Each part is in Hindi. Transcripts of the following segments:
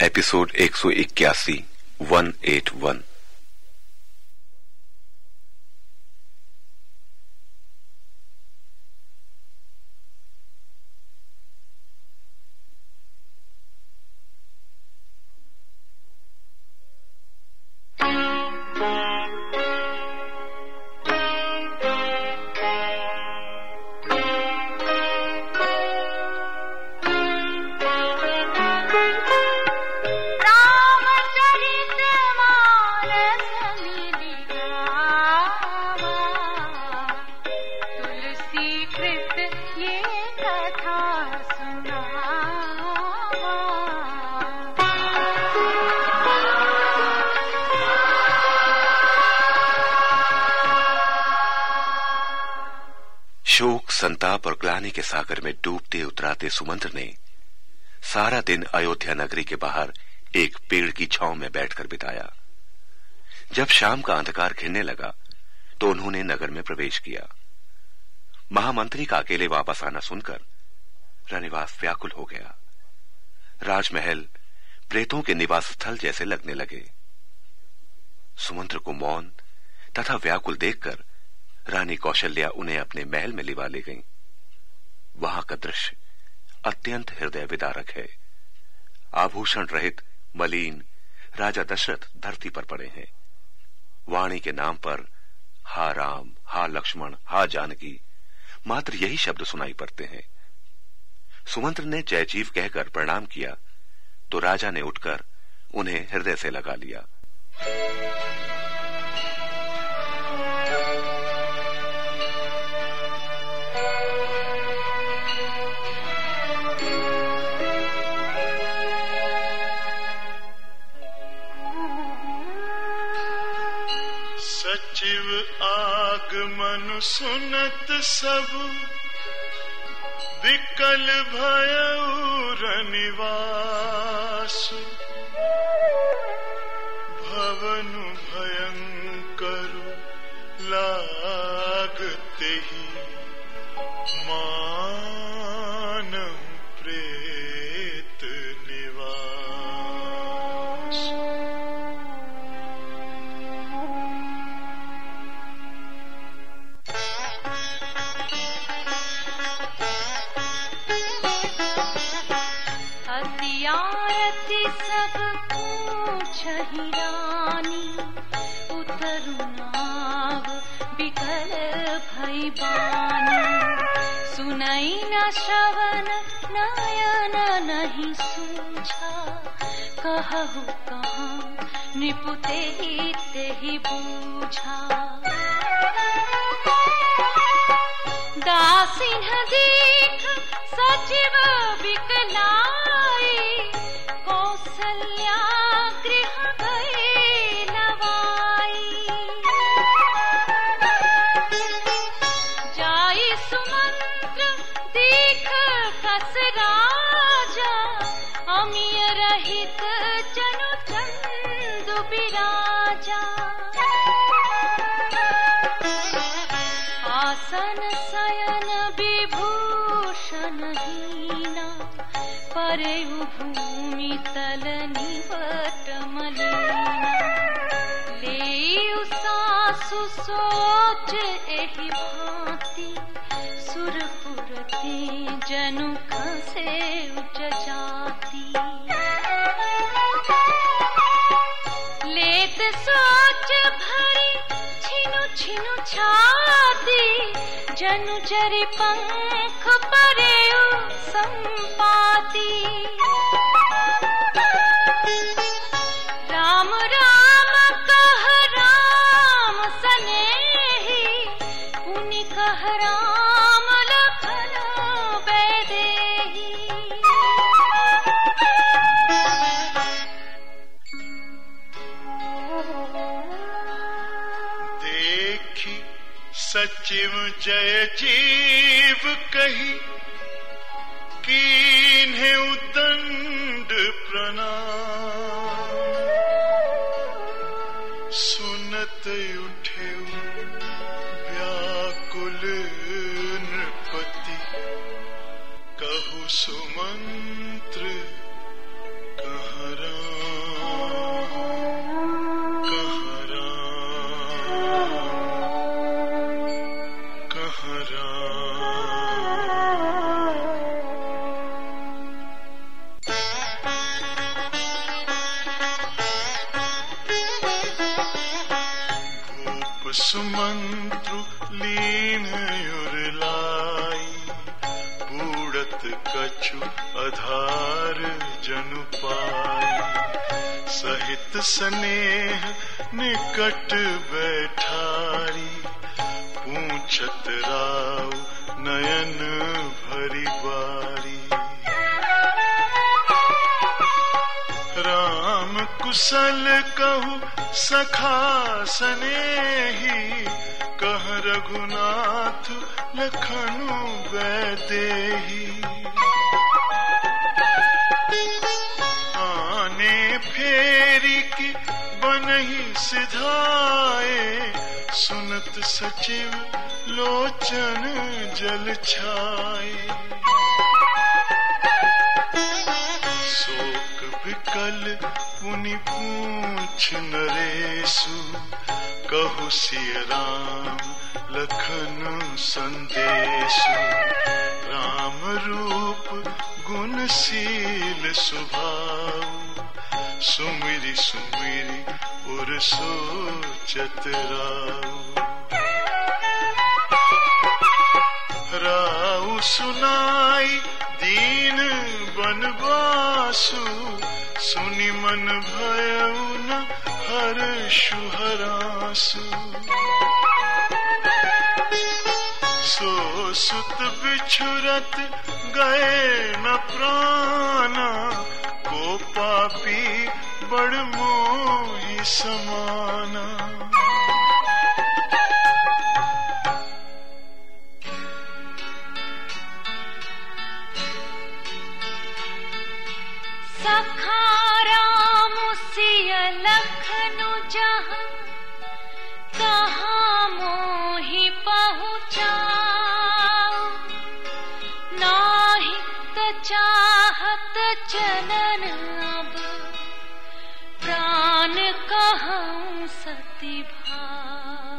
एपिसोड 181 181। शोक, संताप और ग्लानि के सागर में डूबते उतराते सुमंत्र ने सारा दिन अयोध्या नगरी के बाहर एक पेड़ की छांव में बैठकर बिताया। जब शाम का अंधकार घिरने लगा तो उन्होंने नगर में प्रवेश किया। महामंत्री का अकेले वापस आना सुनकर रनिवास व्याकुल हो गया। राजमहल प्रेतों के निवास स्थल जैसे लगने लगे। सुमंत्र को मौन तथा व्याकुल देखकर रानी कौशल्या उन्हें अपने महल में लिवा ले गईं। वहां का दृश्य अत्यंत हृदय विदारक है। आभूषण रहित मलिन राजा दशरथ धरती पर पड़े हैं। वाणी के नाम पर हा राम, हा लक्ष्मण, हा जानकी मात्र यही शब्द सुनाई पड़ते हैं। सुमंत्र ने जय जीव कहकर प्रणाम किया तो राजा ने उठकर उन्हें हृदय से लगा लिया। सचिव आगमन सुनत सब विकल भयउ रनिवास। भवनु भयंकर लागते ही मानव प्रेत निवास। आरती सब पूछहि रानी, उतरु नाव बिकल भई बानी। सुनई न श्रवण नयन नहीं सूझा, कहु कहाँ नृपु तेहि तेहि बूझा। दासिन देख सचिव बिकलाई, कौसल्या गृह गई लवाई। जाई सुमंत्र देख कस राजा, अमिय रहित जनु चंदु बिराजा। आसन शयन विभूषण हीना, परेउ भूमि तल निवट मलीना। लेउ सासु सोच एहि भांति, सुरपुर ते जनु खसे उच जाति। लेत सोच भरी छिनु छिनु छाती, जनु जरि पंख परेउ संपाती। राम राम कह राम सनेही, पुनि कह राम लखन बैदेही। देखी सचिव जय जीव कही, कीन्हे उदंड प्रणाम। सुनत उठे व्याकुल नृपति, कहु सुमंत्र कहाँ राम। सुमंत्रु लीन उरलाई, बूढ़त कछु आधार जनु पाई। सहित स्नेह निकट बैठारी, पूछत राव नयन भरी बारी। राम कुशल कहु सखा सनेही, कह रघुनाथ लखनु वैदेही। आने फेरी की बनहि सिधाए, सुनत सचिव लोचन जल छाए। शोक विकल पुनि पूछ नरेशु, कहु सिय राम लखन संदेशु। राम रूप गुणशील स्वभाव, सुमिरि सुमिरि उर सोचत राव। राव सुनाई दीन बनवासु, सुनि मन भयउ न हर्षु हरासु। सो सुत बिछुरत गए न प्राणा, को पापी बड़ मोहि समाना। सखा राम सिय लखनु जहाँ, तहाँ मोहि पहुँचाऊ। नाहि त चाहत चलन अब, प्राण कहूँ सती भाव।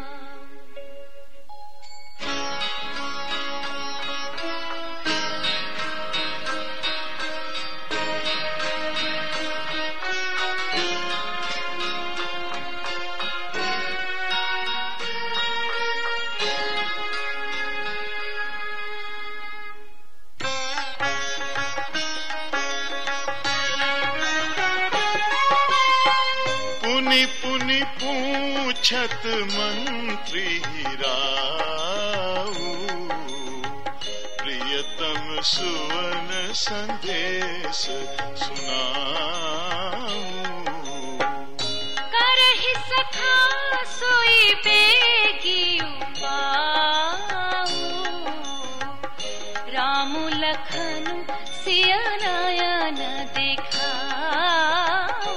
पुनि पुनि पूछत मंत्री राऊ, प्रियतम सुवन संदेश सुनाऊ। करहि सखा सोई बेगी उपाऊ, राम लखनु सिय नयन दिखाऊ।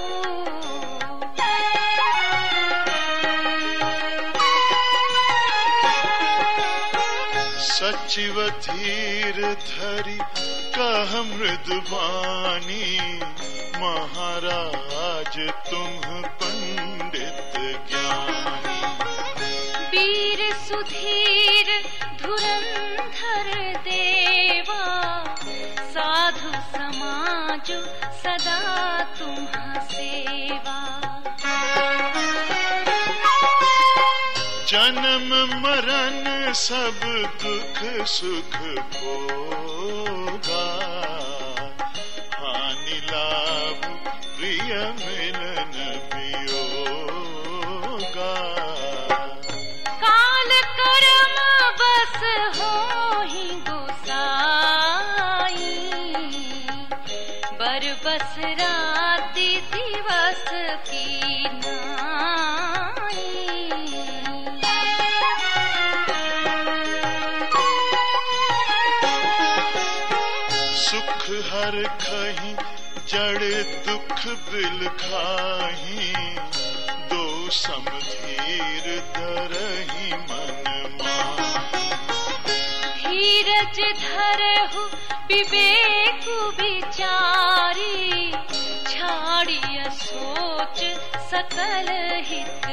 सचिव धीर धरि कह मृदुबानी, महाराज तुम पंडित ज्ञानी। वीर सुधीर धुरंधर देवा, साधु समाज सदा तुम्हा सेवा। जन्म मरण सब दुख सुख भोगा, हानि लाभ प्रिय मिलन वियोगा। काल कर्म बस होहि गोसाई, बरबस राति दिवस की नाई। सुख हर खहि जड़ दुख बिल खाही, दो समधीर धरहि मन माही। धीरज धरहु विवेक विचारी, छाड़िय सोच सकल हित